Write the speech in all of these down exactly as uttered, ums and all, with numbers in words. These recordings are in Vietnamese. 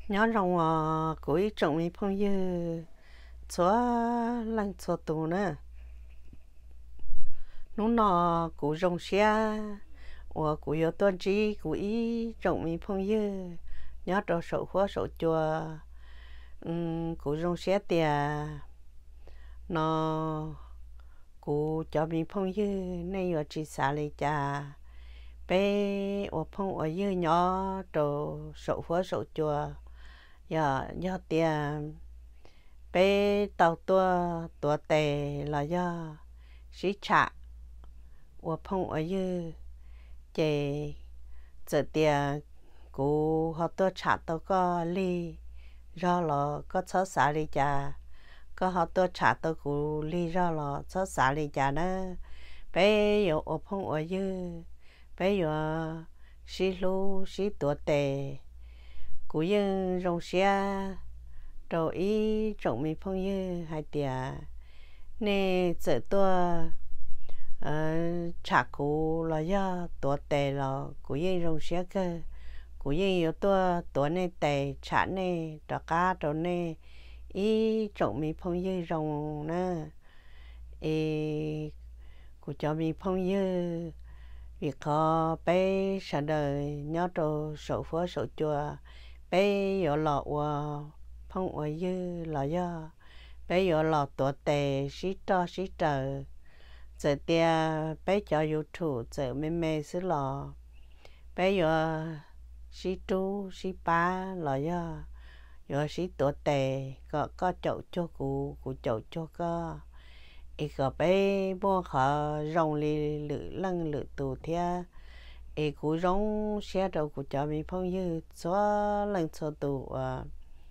nhớ rong ờ cuối trồng mi phong như chúa lăng chúa tù nữa nó nọ cú rong xe và cú yếu tuần trí cú ý trồng mi phong như nhớ đồ sổ khóa sổ chùa um, cú rong xe tiề nó cú cho mi phong như này ở chỉ xả lấy cha bé ở phong ở như nhỏ đồ sổ khóa sổ chùa giờ nhớ tiền bé tàu tua tua tè là do sĩ trả và phong ở như chế giờ tiền của họ tua trả tàu có ly do là có số xả ly trà có họ tua trả tàu của ly do là số xả ly trà đó bé giờ ở phong ở như bé giờ sĩ lu sĩ tua tè của dân rong xe rồi ý trồng mi phong như hai tia nè giờ tôi trả cụ là do tuổi tệ là của dân rong xe cơ của dân yếu tôi tuổi này tệ trả này trả cá rồi này ý trồng mi phong như rong nè ý của cho mi phong như việc họ bé sợ đời nhớ đồ sổ phố sổ chùa bé ở lọ và phong ở dư là do bé ở lọ tuổi tệ xí to xí trời giờ tia bé cho YouTube giờ mê mê xứ lọ bé ở xí chú xí ba là do ở xí tuổi tệ có có chậu cho cụ cụ chậu cho có ý có bé mua họ rong li lử lăng lử tù thea ý cụ rong xe đầu cụ cho mình phong như xóa lần xóa tù à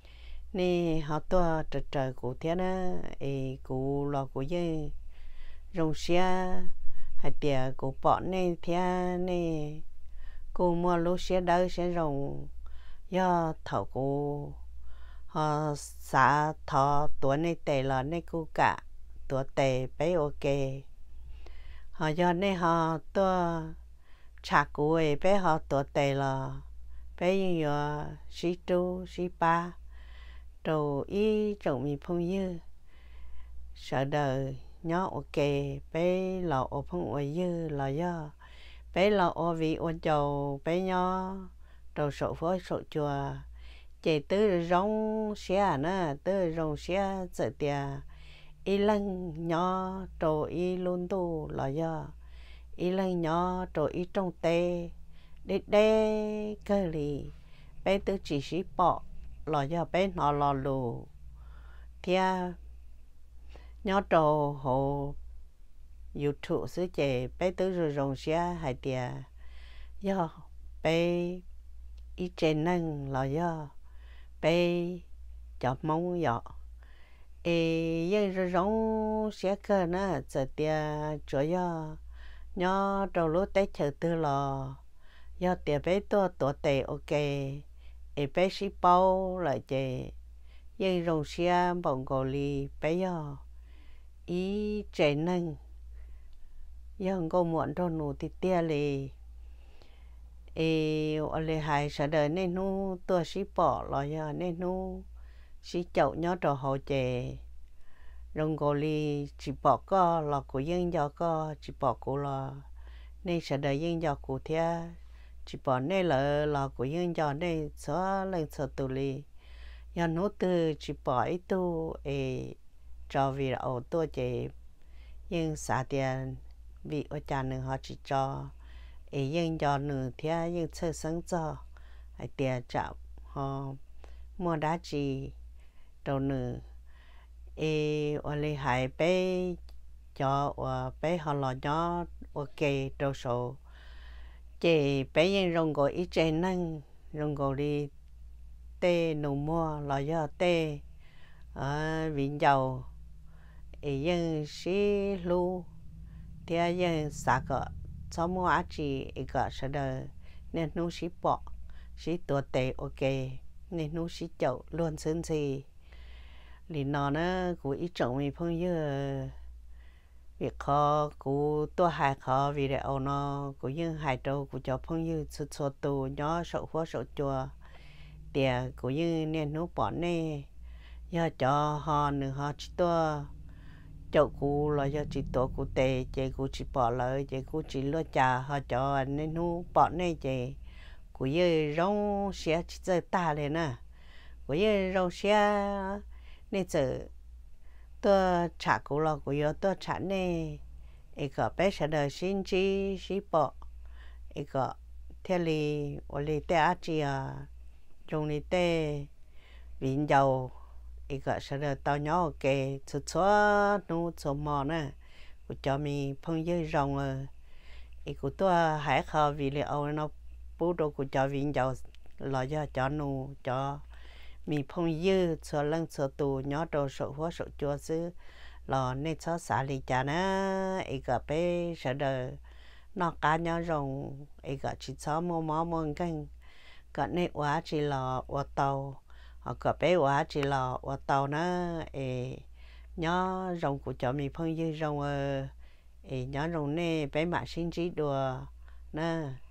nè họ to trời trời cụ thea đó ý cụ lò cụ dê rong xe hay tiề cụ bỏ nè thea nè cụ mua lúa xe đỡ xe rong do thầu cụ họ xả thọ tuổi này tệ là này cụ cả tuổi tệ bé ok họ do này họ tôi trả cụ ấy bé họ tuổi tệ là bé như là sĩ chú sĩ ba rồi ý trồng mi phong như sợ đời nhớ ok bé là ở phong ở như là do bé là ở vị ở chầu bé nhớ rồi sổ phơi sổ chùa chạy tới rong xe nữa tới rong xe giờ tiề ý lăng nhỏ rồi ý luôn tu là do ý lăng nhỏ rồi ý trong tê để để cơ lì bé tự chỉ sĩ bỏ là do bé nó lò lù thia nhỏ trâu hồ YouTube xứ chè bé tự rồi rong xe hai tia do bé ý trên năng là do bé chọc mông dọ ê dân rồi rong xe cơ nữa giờ tia chỗ do nhớ đầu lúc tết chờ tư lò do tia bé to tổ tệ ok ê bé xí bao lại chè dân rong xe bồng gò lì bé do ý trẻ nâng do ngô muộn rồi nụ thì tia lì ê ở lì hai sợ đời nên nu tua xí bỏ lò do nên nu xí chậu nhớ trò hồ chè rong gò li chỉ bỏ co lò của dân do co chỉ bỏ của lò nên sợ đời dân do của thia chỉ bỏ nên là lò của dân do nên xóa lên sợ tù li do nốt từ chỉ bỏ ít tu ê cho vì ở tôi chè nhưng xả tiền vì ở cha nữa họ chỉ cho ê dân do nữa thia dân sơ sáng cho hay tiền chạo họ mua đá chỉ đầu nữa ê ở đây hai bé cho và bé họ lo cho ok đầu số chị bé yên rong gọi ít trên năng rong gọi đi tê nụ mua lo cho tê ở viện dầu ê yên xí lu thì yên xả cỡ cho mua á chị ê cỡ sẽ đời nên nó xí bỏ xí tuổi tệ ok nên nó xí chậu luôn xin gì lì nó nó của ít trồng mi phong như việc khó của tôi hại khó vì để nó của những hại trâu của cho phong như số số tù nhỏ sổ phố sổ chùa tiền cũng như nên nó bỏ nè giờ cho họ nữa họ chỉ to chỗ cũ là giờ chỉ to cụ tệ chị cụ chỉ bỏ lại chị cụ chỉ lo trả họ cho nên nó bỏ nè chị cụ giờ rong xe chỉ giờ ta lên nè cụ giờ rong xe nên giờ tôi trả cụ là cụ giờ tôi trả nè ấy cái bé sẽ đời xin chi xin bỏ ấy cái theo lý ở lý té á chị à trong lý té vĩnh dầu ý cái sẽ được tao nhỏ cái chút chút nó số mò nè của cho mình phong dưới rồng rồi ý của tôi hải khờ vì liệu ông nó bố đồ của cho vĩnh dầu là do cho nó cho mình phong dưới số lần số tù nhỏ đồ số hóa số chua xứ là nên số xả lì chả nè ý cái bé sẽ được nó cá nhỏ rồng ý cái chỉ số mua mỏ mua cái cái này quá chỉ là ô tàu họ có bé quá chỉ là ô tàu nó ê nhớ rồng của cho mình phong dư rồng ờ ê nhớ rồng nè bé mà sinh trí đùa nè